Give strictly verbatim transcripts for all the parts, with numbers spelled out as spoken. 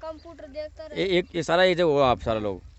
Computer देखता रहे। एक ये सारा ये जो हो आप सारा लोग।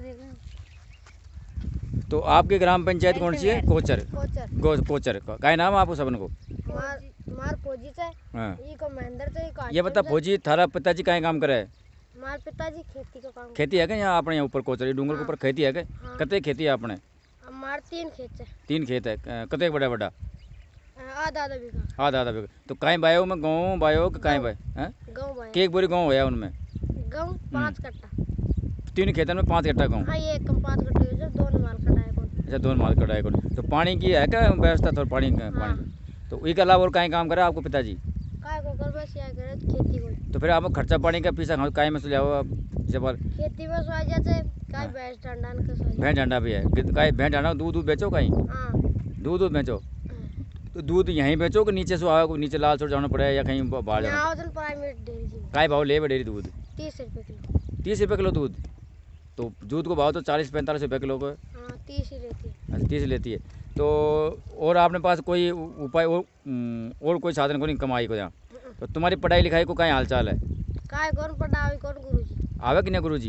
तो आपकी ग्राम पंचायत कौन सी है? कोचर। कोचर कोचर का क्या नाम है आपको सबन को? मार फौजी से ये को महेंद्र से का। ये बता फौजी थारा पिताजी क्या काम करे है? मार पिताजी खेती का काम। खेती है क्या यहाँ अपने यहाँ ऊपर कोचर डूंगर के ऊपर खेती है क्या? कते खेती है अपने? हमार तीन खेत है। तीन खेत है कते बड़ा बड़ा? आधा आधा बीघा। आधा आधा बीघा। तो काई बायो में गाँव बायो कि काई बाय? गाँव बायो। एक बोरी गाँव है उनमें? गाँव पाँच कट्टा। तीन खेतों में पाँच कट्टा गाँव? हाँ ये एक पाँच कट्टे जो दोनों माल कटाए कौन। अच्छा दोनों माल कटाए कौन। तो पानी की है क्या व्यवस्था? थोड़ा पानी का पानी तो इसके अलावा और कहीं काम करे आपको पिताजी? काय को कर बस या करे खेती को। तो फिर आप खर्चा पानी का पीछा काय में सुझाव आप जब खेती में सो जाते काय भैंस डंडा का सो। भैंस डंडा भी है काय भैंस डंडा दूध दूध बेचो कहीं? हाँ दूध दूध बेचो। तो दूध यहीं बेचो कि नीचे से आवे नीचे लाल छोड़ जाना पड़े या कहीं बाहर जाना? प्राइवेट डेयरी जी। काय भाव ले डेयरी दूध? तीस रुपये किलो। तीस रुपये किलो दूध? तो दूध को भाव तो चालीस पैंतालीस रुपये किलो को? हाँ तीस ही लेती है। अच्छा तीस लेती है। तो और आपने पास कोई उपाय और, और कोई साधन को नहीं कमाई को यहाँ? तो तुम्हारी पढ़ाई लिखाई को क्या हाल चाल है? काय कौन पढ़ावे कौन गुरुजी? आवे कि नहीं गुरुजी?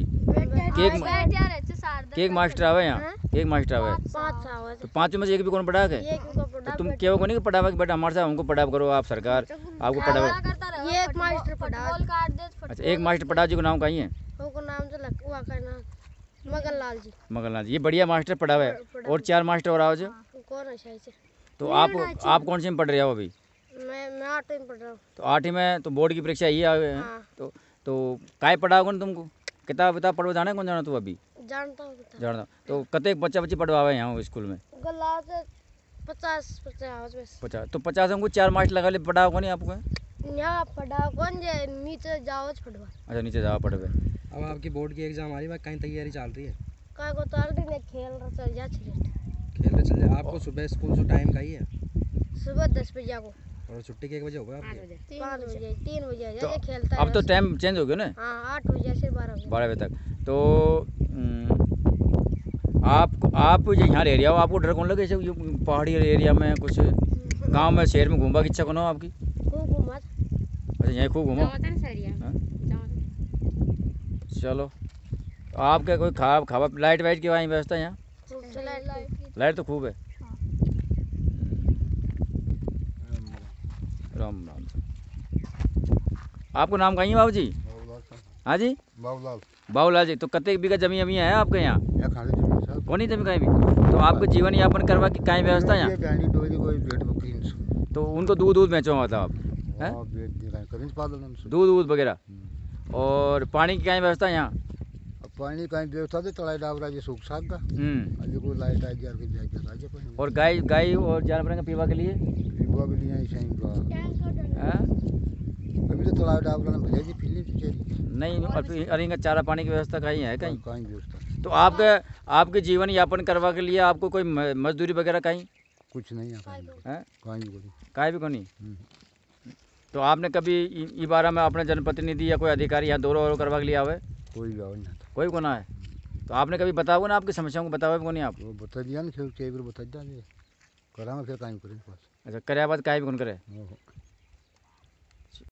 केक मास्टर आवे यहाँ? केक मास्टर आवे? पाँच आवे। तो पाँच में से एक भी कौन पढ़ा के? तो तुम क्यों को नहीं पढ़ावा कि बेटा हमारे साथ हमको पढ़ा करो आप सरकार आपको पढ़ावा? ये एक मास्टर पढ़ा। अच्छा एक मास्टर पढ़ा जी को नाम कहीं है? वो नाम तो लग हुआ का नाम मगन लाल जी। मगन लाल जी ये बढ़िया मास्टर पढ़ावे और चार मास्टर और आओ जो। कौन है शायद से? तो आप आप कौन सी में पढ़ रहे हो अभी? मैं मैं आठवीं में पढ़ रहा हूँ। तो आठवीं में तो बोर्ड की परीक्षा ये आ गए। तो तो काय पढ़ाओगे ना तुमको? किताब किताब पढ़वा जाना कौन जाना तू अभी? जानता हूँ जानता। तो कते बच्चा बच्ची पढ़वावे यहाँ स्कूल में? गला से पचास पचास पचास। तो पचास हमको चार मास्टर लगा ले पढ़ाओगे नहीं आपको? यहाँ पढ़ा कौन जे नीचे जाओ पढ़वा। अच्छा नीचे जाओ पढ़वे। अब आपकी बोर्ड की एग्जाम आ रही है कहीं तैयारी चल रही है? काय को तार ने खेल रहा चल जा छिले खेल रहे चल जा। आपको सुबह स्कूल से टाइम का ही है? सुबह दस बजे को और छुट्टी के एक बजे होगा आपकी? पाँच बजे तीन बजे तो ये खेलता है। अब तो टाइम चेंज हो गया ना? हाँ आठ बजे से बारह बजे बारह बजे तक। तो आप आप जो यहाँ एरिया हो आपको डर कौन लगे? पहाड़ी एरिया में कुछ गांव में शहर में घूमवा की इच्छा कौन हो आपकी? खूब घूमा। अच्छा यहीं खूब घूमो। चलो आपके कोई खा खावा लाइट वाइट की वहाँ व्यवस्था यहाँ? लाइट तो खूब है। राम राम। आपको नाम कहीं है बाबू जी? हाँ जी बाबूलाल। बाबूलाल जी। तो कते बीघा जमीन अमी है आपके यहाँ? कौन जमीन कहीं भी? तो आपको जीवन यापन करवा की कहीं व्यवस्था यहाँ? तो उनको दूध दूध बेचो मतलब आप? दूध दूध वगैरह। और पानी की कहीं व्यवस्था यहाँ? पानी कहीं व्यवस्था तो तलाई डाबरा जी सूख साग का। अभी कोई लाइट आई जार के जाके राजे पानी। और गाय गाय और जानवरों का पीवा के लिए? पीवा के लिए ऐसे ही का। अभी तो तलाई डाबरा में भेजी पीली बेचारी। नहीं अरे इनका चारा पानी की व्यवस्था कहीं है कहीं? कहीं व्यवस्था। तो आपके आपके जीवन यापन करवा के लिए आपको कोई मजदूरी वगैरह कहीं? कुछ नहीं है कहीं भी कहीं भी कोई। तो आपने कभी इस बारे में अपने जनप्रतिनिधि या कोई अधिकारी यहाँ दौरा वौरा करवा के लिए आवे? कोई नहीं कोई को ना है। तो आपने कभी बताओगे ना आपकी समस्याओं को बताओगे को नहीं आप? वो बता दिया ना फिर कई बार बता दिया करा में फिर कहीं करें पास। अच्छा कराया बात काहे भी कौन करे?